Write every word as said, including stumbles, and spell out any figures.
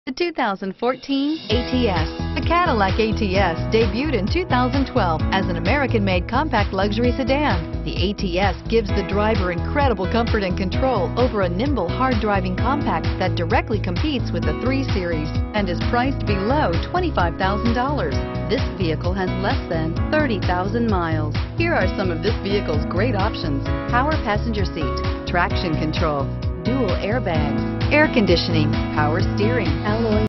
The two thousand fourteen A T S. The Cadillac A T S debuted in two thousand twelve as an American-made compact luxury sedan. The A T S gives the driver incredible comfort and control over a nimble, hard-driving compact that directly competes with the three series and is priced below twenty-five thousand dollars. This vehicle has less than thirty thousand miles. Here are some of this vehicle's great options: power passenger seat, traction control, dual airbags, air conditioning, power steering, alloy